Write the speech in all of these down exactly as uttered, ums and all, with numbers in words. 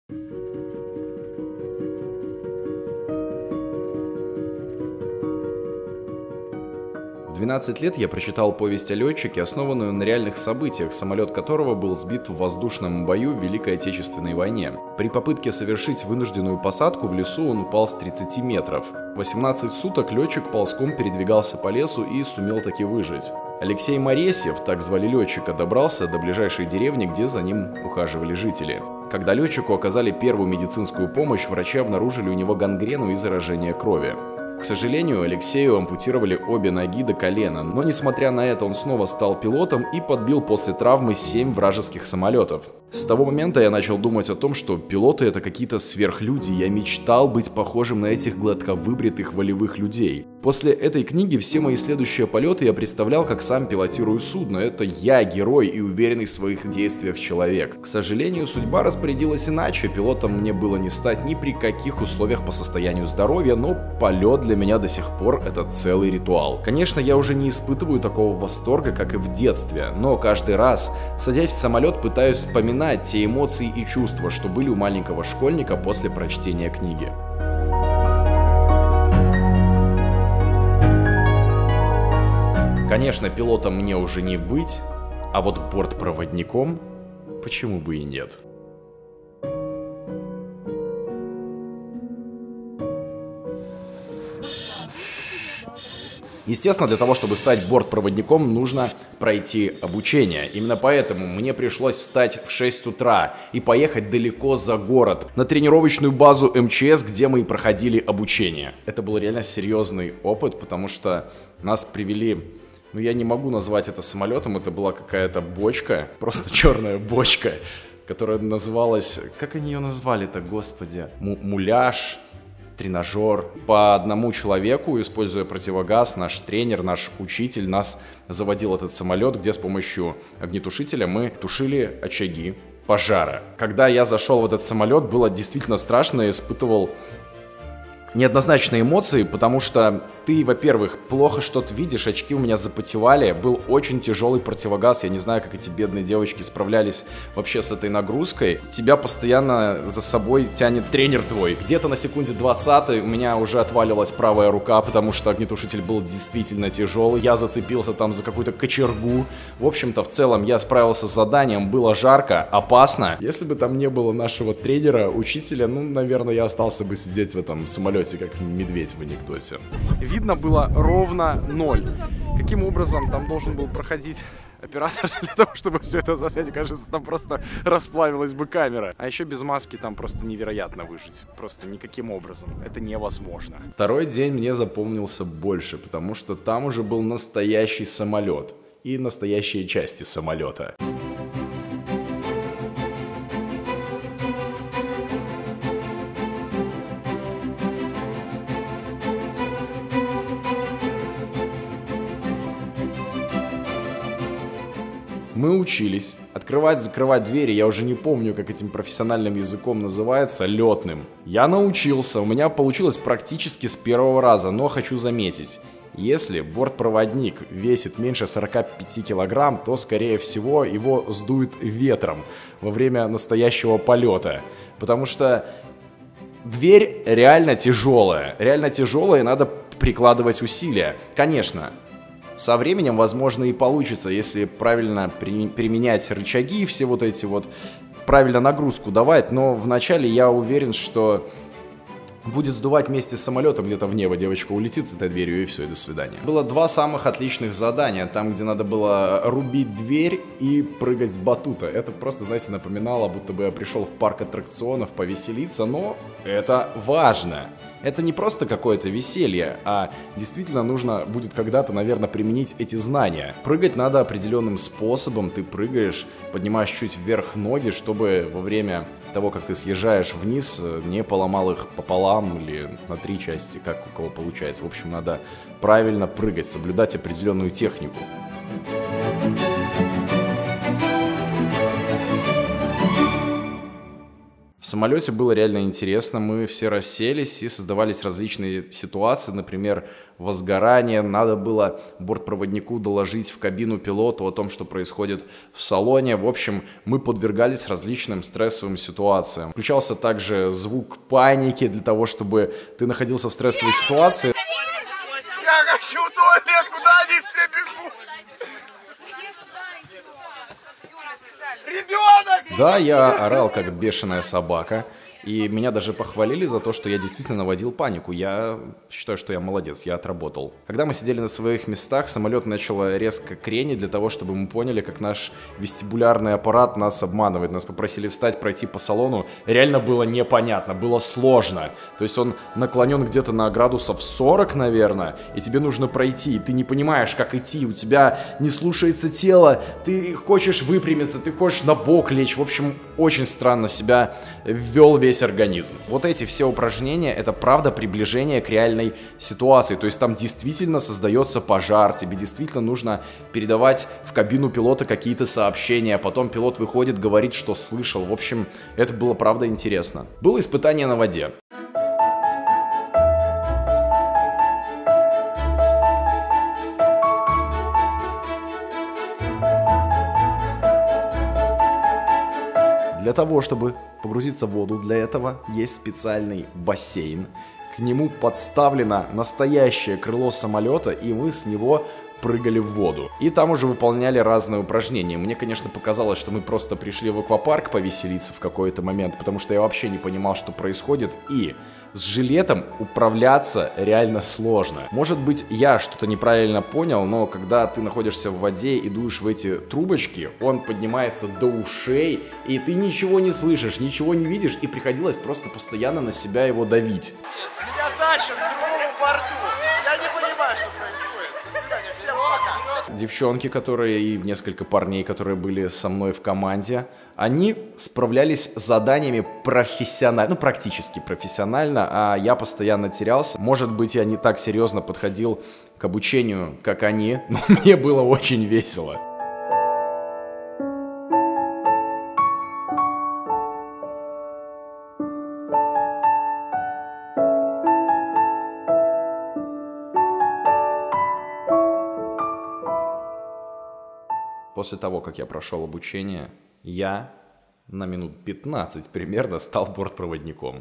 В двенадцать лет я прочитал повесть о летчике, основанную на реальных событиях, самолет которого был сбит в воздушном бою в Великой Отечественной войне. При попытке совершить вынужденную посадку в лесу он упал с тридцати метров. восемнадцать суток летчик ползком передвигался по лесу и сумел таки выжить. Алексей Моресьев, так звали летчика, добрался до ближайшей деревни, где за ним ухаживали жители. Когда летчику оказали первую медицинскую помощь, врачи обнаружили у него гангрену и заражение крови. К сожалению, Алексею ампутировали обе ноги до колена, но несмотря на это он снова стал пилотом и подбил после травмы семь вражеских самолетов. С того момента я начал думать о том, что пилоты — это какие-то сверхлюди, я мечтал быть похожим на этих гладко выбритых волевых людей. После этой книги все мои следующие полеты я представлял, как сам пилотирую судно. Это я, герой и уверенный в своих действиях человек. К сожалению, судьба распорядилась иначе, пилотом мне было не стать ни при каких условиях по состоянию здоровья, но полет для меня до сих пор это целый ритуал. Конечно, я уже не испытываю такого восторга, как и в детстве, но каждый раз, садясь в самолет, пытаюсь вспоминать те эмоции и чувства, что были у маленького школьника после прочтения книги. Конечно, пилотом мне уже не быть, а вот бортпроводником почему бы и нет. Естественно, для того, чтобы стать бортпроводником, нужно пройти обучение. Именно поэтому мне пришлось встать в шесть утра и поехать далеко за город, на тренировочную базу эм че эс, где мы и проходили обучение. Это был реально серьезный опыт, потому что нас привели... Ну, я не могу назвать это самолетом, это была какая-то бочка, просто черная бочка, которая называлась... Как они ее назвали-то, господи? Муляж... тренажер. По одному человеку, используя противогаз, наш тренер, наш учитель нас заводил этот самолет, где с помощью огнетушителя мы тушили очаги пожара. Когда я зашел в этот самолет, было действительно страшно, я испытывал неоднозначные эмоции, потому что ты, во-первых, плохо что-то видишь, очки у меня запотевали, был очень тяжелый противогаз, я не знаю, как эти бедные девочки справлялись вообще с этой нагрузкой. Тебя постоянно за собой тянет тренер твой. Где-то на секунде двадцатой у меня уже отваливалась правая рука, потому что огнетушитель был действительно тяжелый. Я зацепился там за какую-то кочергу. В общем-то, в целом я справился с заданием, было жарко, опасно. Если бы там не было нашего тренера, учителя, ну, наверное, я остался бы сидеть в этом самолете, как медведь в анекдоте. Видно было ровно ноль. Каким образом там должен был проходить оператор для того, чтобы все это заснять? Кажется, там просто расплавилась бы камера. А еще без маски там просто невероятно выжить. Просто никаким образом. Это невозможно. Второй день мне запомнился больше, потому что там уже был настоящий самолет и настоящие части самолета. Мы учились открывать-закрывать двери, я уже не помню, как этим профессиональным языком называется, летным. Я научился, у меня получилось практически с первого раза, но хочу заметить, если бортпроводник весит меньше сорока пяти килограмм, то, скорее всего, его сдует ветром во время настоящего полета, потому что дверь реально тяжелая, реально тяжелая, и надо прикладывать усилия. Конечно, со временем, возможно, и получится, если правильно при, применять рычаги и все вот эти вот, правильно нагрузку давать, но вначале я уверен, что будет сдувать вместе с самолетом где-то в небо, девочка улетит с этой дверью и все, и до свидания. Было два самых отличных задания, там, где надо было рубить дверь и прыгать с батута. Это просто, знаете, напоминало, будто бы я пришел в парк аттракционов повеселиться, но это важно. Это не просто какое-то веселье, а действительно нужно будет когда-то, наверное, применить эти знания. Прыгать надо определенным способом. Ты прыгаешь, поднимаешь чуть вверх ноги, чтобы во время того, как ты съезжаешь вниз, не поломал их пополам или на три части, как у кого получается. В общем, надо правильно прыгать, соблюдать определенную технику. В самолете было реально интересно, мы все расселись и создавались различные ситуации, например, возгорание, надо было бортпроводнику доложить в кабину пилоту о том, что происходит в салоне. В общем, мы подвергались различным стрессовым ситуациям. Включался также звук паники для того, чтобы ты находился в стрессовой ситуации. Я хочу в туалет, куда они все бегут? Ребенок! Да, я орал как бешеная собака. И меня даже похвалили за то, что я действительно наводил панику. Я считаю, что я молодец, я отработал. Когда мы сидели на своих местах, самолет начал резко кренить для того, чтобы мы поняли, как наш вестибулярный аппарат нас обманывает. Нас попросили встать, пройти по салону. Реально было непонятно, было сложно. То есть он наклонен где-то на градусов сорок, наверное, и тебе нужно пройти. И ты не понимаешь, как идти, у тебя не слушается тело, ты хочешь выпрямиться, ты хочешь на бок лечь. В общем, очень странно себя вел весь организм. Вот эти все упражнения — это правда приближение к реальной ситуации. То есть там действительно создается пожар, тебе действительно нужно передавать в кабину пилота какие-то сообщения, потом пилот выходит, говорит, что слышал. В общем, это было правда интересно. Было испытание на воде. Для того, чтобы погрузиться в воду, для этого есть специальный бассейн. К нему подставлено настоящее крыло самолета, и мы с него прыгали в воду. И там уже выполняли разные упражнения. Мне, конечно, показалось, что мы просто пришли в аквапарк повеселиться в какой-то момент, потому что я вообще не понимал, что происходит. И с жилетом управляться реально сложно. Может быть, я что-то неправильно понял, но когда ты находишься в воде и дуешь в эти трубочки, он поднимается до ушей, и ты ничего не слышишь, ничего не видишь, и приходилось просто постоянно на себя его давить. Я дальше, к другому борту. Я не понимаю, что происходит. До свидания, всем пока. Девчонки, которые и несколько парней, которые были со мной в команде, они справлялись с заданиями профессионально, ну практически профессионально, а я постоянно терялся. Может быть, я не так серьезно подходил к обучению, как они, но мне было очень весело. После того, как я прошел обучение, я на минут пятнадцать примерно стал бортпроводником.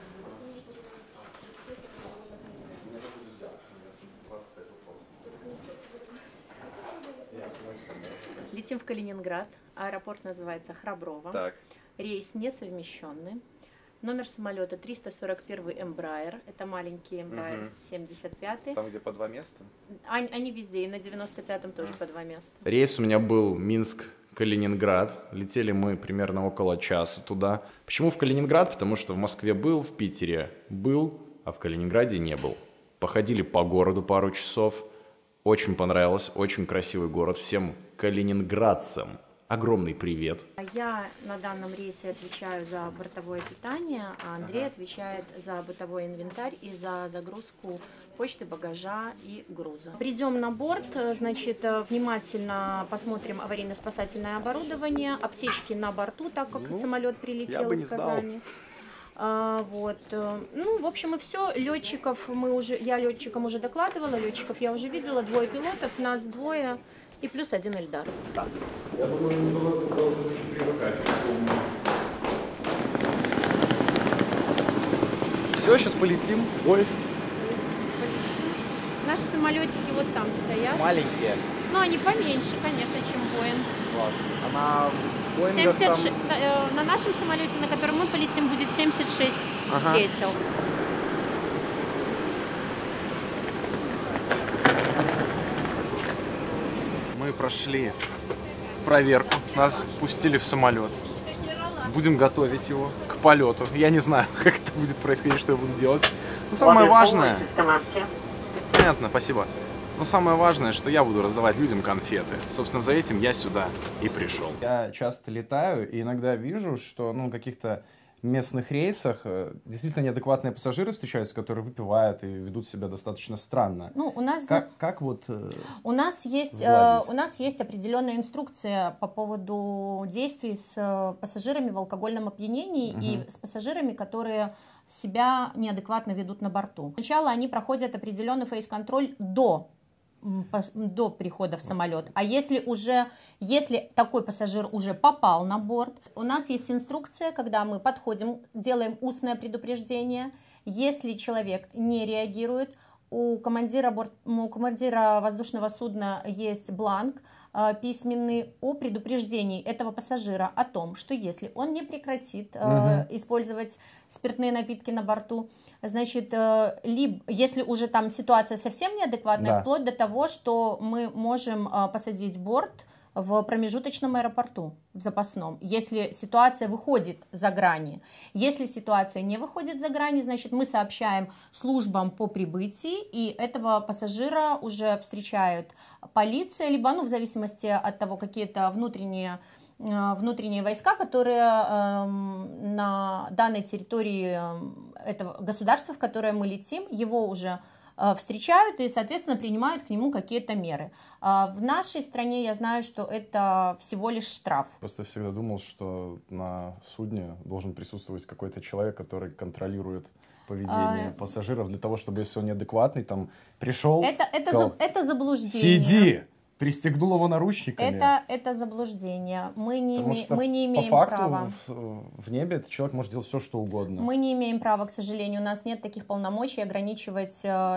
Летим в Калининград. Аэропорт называется Храброво. Так. Рейс несовмещенный. Номер самолета триста сорок первый Embraer. Это маленький Embraer, угу. семьдесят пятый. Там, где по два места? Они, они везде, и на девяносто пятом тоже а. по два места. Рейс у меня был Минск-Калининград. Летели мы примерно около часа туда. Почему в Калининград? Потому что в Москве был, в Питере был, а в Калининграде не был. Походили по городу пару часов. Очень понравилось, очень красивый город. Всем калининградцам огромный привет. Я на данном рейсе отвечаю за бортовое питание, а Андрей ага. отвечает за бытовой инвентарь и за загрузку почты, багажа и груза. Придем на борт, значит, внимательно посмотрим аварийно-спасательное оборудование, аптечки на борту, так как ну, самолет прилетел из Казани. А, вот, ну, в общем, и все. Летчиков мы уже, я летчикам уже докладывала, летчиков я уже видела, двое пилотов, нас двое. И плюс один Эльдар. Да. Я думаю, немного должен привыкать. Все, сейчас полетим. Ой. Наши самолетики вот там стоят. Маленькие. Ну, они поменьше, конечно, чем Боинг. Класс. А на Боингах семьдесят шесть, там... на, на нашем самолете, на котором мы полетим, будет семьдесят шесть ага. кресел. Мы прошли проверку, нас пустили в самолет. Будем готовить его к полету. Я не знаю, как это будет происходить, что я буду делать. Но самое важное... Понятно, спасибо. Но самое важное, что я буду раздавать людям конфеты. Собственно, за этим я сюда и пришел. Я часто летаю и иногда вижу, что ну, каких-то местных рейсах действительно неадекватные пассажиры встречаются, которые выпивают и ведут себя достаточно странно. Ну, у нас как, как вот у нас есть э, у нас есть определенная инструкция по поводу действий с пассажирами в алкогольном опьянении угу. и с пассажирами, которые себя неадекватно ведут на борту. Сначала они проходят определенный фейс-контроль до до прихода в самолет. А если уже, если такой пассажир уже попал на борт, у нас есть инструкция, когда мы подходим, делаем устное предупреждение. Если человек не реагирует, у командира, борт, у командира воздушного судна есть бланк э, письменный о предупреждении этого пассажира о том, что если он не прекратит э, угу. использовать спиртные напитки на борту, значит, э, либо, если уже там ситуация совсем неадекватная, да. вплоть до того, что мы можем э, посадить борт в промежуточном аэропорту, в запасном, если ситуация выходит за грани. Если ситуация не выходит за грани, значит, мы сообщаем службам по прибытии, и этого пассажира уже встречают полиция, либо, ну, в зависимости от того, какие-то внутренние, внутренние войска, которые э, на данной территории этого государства, в которое мы летим, его уже встречают и, соответственно, принимают к нему какие-то меры. В нашей стране я знаю, что это всего лишь штраф. Просто всегда думал, что на судне должен присутствовать какой-то человек, который контролирует поведение а... пассажиров, для того, чтобы, если он неадекватный, там пришел, это, это, сказал, за, это заблуждение. Сиди! Пристегнул его наручниками. Это, это заблуждение. Мы не, име, мы не имеем по факту права. В, в небе этот человек может делать все, что угодно. Мы не имеем права, к сожалению. У нас нет таких полномочий ограничивать э,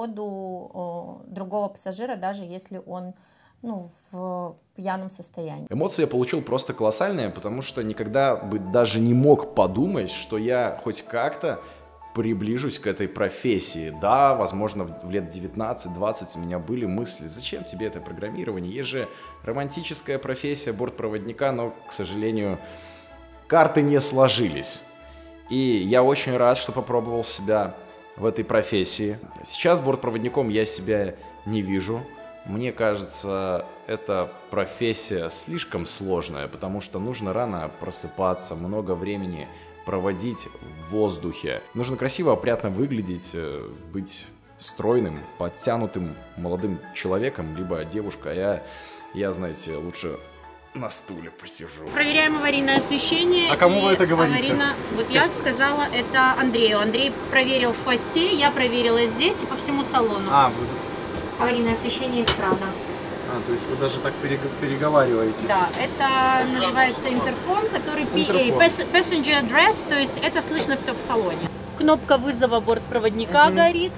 свободу э, другого пассажира, даже если он, ну, в пьяном состоянии. Эмоции я получил просто колоссальные, потому что никогда бы даже не мог подумать, что я хоть как-то приближусь к этой профессии. Да, возможно, в лет девятнадцать-двадцать у меня были мысли, зачем тебе это программирование? Есть же романтическая профессия бортпроводника, но, к сожалению, карты не сложились. И я очень рад, что попробовал себя в этой профессии. Сейчас бортпроводником я себя не вижу. Мне кажется, эта профессия слишком сложная, потому что нужно рано просыпаться, много времени проводить в воздухе. Нужно красиво, опрятно выглядеть, быть стройным, подтянутым молодым человеком, либо девушка. Я, я, знаете, лучше на стуле посижу. Проверяем аварийное освещение. А кому вы это говорите? Аварийно... Вот я сказала это Андрею. Андрей проверил в хвосте, я проверила здесь и по всему салону. А, вы... Аварийное освещение исправно. А, то есть вы даже так переговариваетесь? Да, это называется интерфон, который интерфон. пи эй, Passenger Address, то есть это слышно все в салоне. Кнопка вызова бортпроводника угу. горит,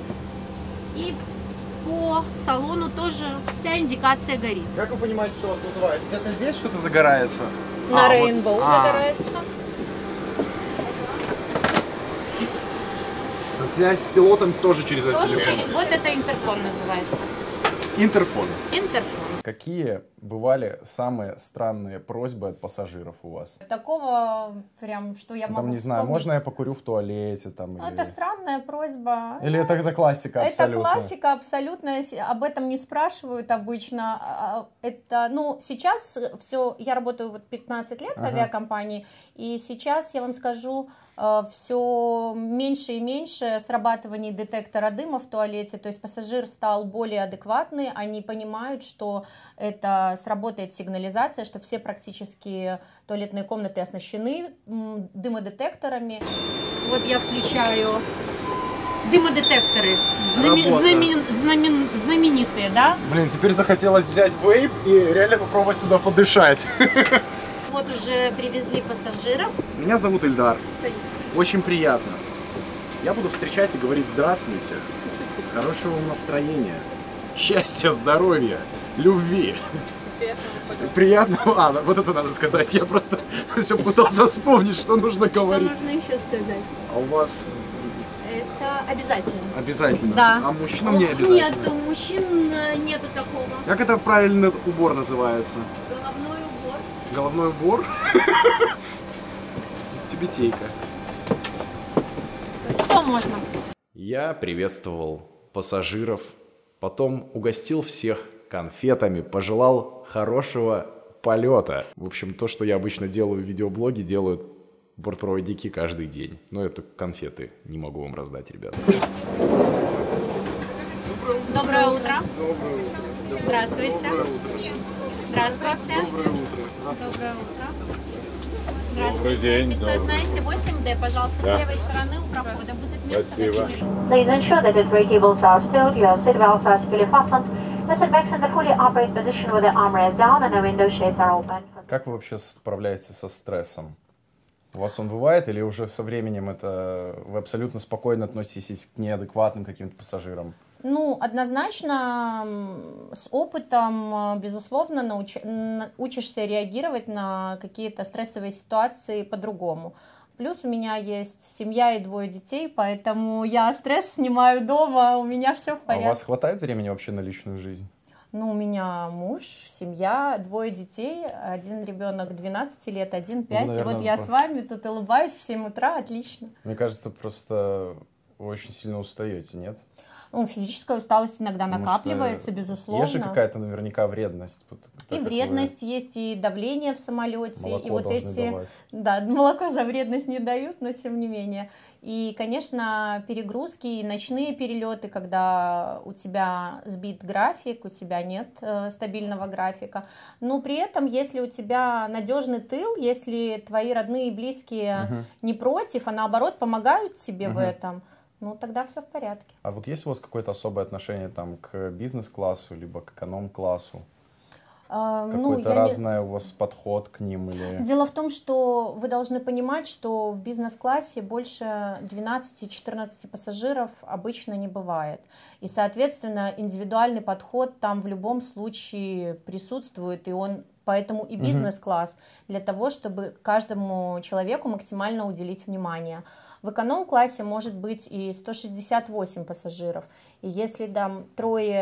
и по салону тоже вся индикация горит. Как вы понимаете, что вас вызывает? Где-то здесь что-то загорается? На а, Rainbow вот. загорается. А. Связь с пилотом тоже через этот тоже телефон? Через... Вот это интерфон называется. Интерфон. Интерфон. Какие бывали самые странные просьбы от пассажиров у вас? Такого прям, что я там, могу не знаю, вспомнить. можно я покурю в туалете? Там, ну, или... Это странная просьба. Или это, это классика абсолютно? Это классика абсолютно, об этом не спрашивают обычно. Это, ну, сейчас все, я работаю вот пятнадцать лет ага. в авиакомпании, и сейчас, я вам скажу, все меньше и меньше срабатываний детектора дыма в туалете, то есть пассажир стал более адекватный, они понимают, что это сработает сигнализация, что все практически туалетные комнаты оснащены дымодетекторами. Вот я включаю дымодетекторы, знамени, знамен, знамен, знаменитые, да? Блин, теперь захотелось взять вейп и реально попробовать туда подышать. Вот уже привезли пассажиров. Меня зовут Ильдар. Борис. Очень приятно. Я буду встречать и говорить здравствуйте. Хорошего настроения, счастья, здоровья, любви. Приятного. А, вот это надо сказать. Я просто все пытался вспомнить, что нужно говорить. Что нужно еще сказать? А у вас... Это обязательно. Обязательно? Да. А мужчинам не обязательно? Нет, у мужчин нету такого. Как это правильный убор называется? Головной убор. Головной убор? Тюбетейка. Что можно? Я приветствовал пассажиров, потом угостил всех конфетами, пожелал хорошего полета. В общем, то, что я обычно делаю в видеоблоге, делают бортпроводники каждый день. Но это конфеты, не могу вам раздать, ребята. Доброе утро. Здравствуйте. Здравствуйте. Доброе утро. Доброе утро. Добрый день. Место знаете, восемь дэ, пожалуйста, Да. с левой стороны у прохода будет место. Спасибо. Please ensure that the tray tables are stowed, your seatbelts are securely fastened, your seatbacks in the fully upright position with the armrests down and the window shades are open. Как вы вообще справляетесь со стрессом? У вас он бывает или уже со временем это вы абсолютно спокойно относитесь к неадекватным каким-то пассажирам? Ну, однозначно, м, с опытом, э, безусловно, науч... н- учишься реагировать на какие-то стрессовые ситуации по-другому. Плюс у меня есть семья и двое детей, поэтому я стресс снимаю дома, у меня все в А у порядке. вас хватает времени вообще на личную жизнь? Ну, у меня муж, семья, двое детей, один ребенок двенадцати лет, один пять. И наверное, вот я по- с вами тут улыбаюсь в семь утра, отлично. Мне кажется, просто вы очень сильно устаете, нет? Ну, физическая усталость иногда Потому накапливается, что безусловно. Есть же какая-то наверняка вредность. вот, так И как вы вредность есть, и давление в самолете, молоко и вот должны эти... давать. Да, молоко за вредность не дают, но тем не менее. И, конечно, перегрузки и ночные перелеты, когда у тебя сбит график, у тебя нет э, стабильного графика. Но при этом, если у тебя надежный тыл, если твои родные и близкие Мгм. не против, а наоборот помогают тебе в Мгм. этом, ну тогда все в порядке. А вот есть у вас какое-то особое отношение там к бизнес-классу, либо к эконом-классу? А, ну, Какой-то я не- разный у вас подход к ним или... Дело в том, что вы должны понимать, что в бизнес-классе больше двенадцати-четырнадцати пассажиров обычно не бывает. И, соответственно, индивидуальный подход там в любом случае присутствует, и он поэтому и Мгм. бизнес-класс для того, чтобы каждому человеку максимально уделить внимание. В эконом-классе может быть и сто шестьдесят восемь пассажиров. И если там трое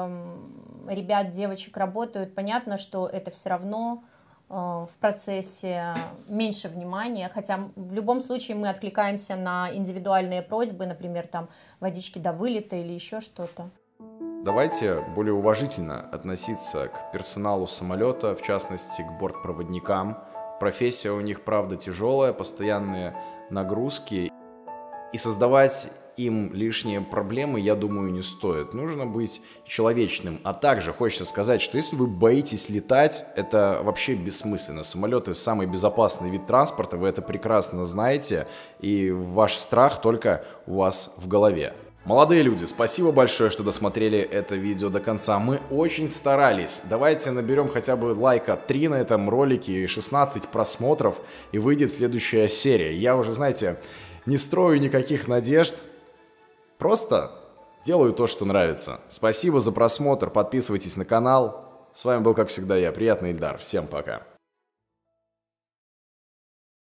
м, ребят, девочек работают, понятно, что это все равно э, в процессе меньше внимания. Хотя в любом случае мы откликаемся на индивидуальные просьбы, например, там водички до вылета или еще что-то. Давайте более уважительно относиться к персоналу самолета, в частности к бортпроводникам. Профессия у них, правда, тяжелая, постоянные нагрузки. И создавать им лишние проблемы, я думаю, не стоит. Нужно быть человечным. А также хочется сказать, что если вы боитесь летать, это вообще бессмысленно. Самолеты — самый безопасный вид транспорта, вы это прекрасно знаете, и ваш страх только у вас в голове. Молодые люди, спасибо большое, что досмотрели это видео до конца. Мы очень старались. Давайте наберем хотя бы лайка три на этом ролике и шестнадцать просмотров, и выйдет следующая серия. Я уже, знаете, не строю никаких надежд, просто делаю то, что нравится. Спасибо за просмотр, подписывайтесь на канал. С вами был, как всегда, я, Приятный Ильдар. Всем пока.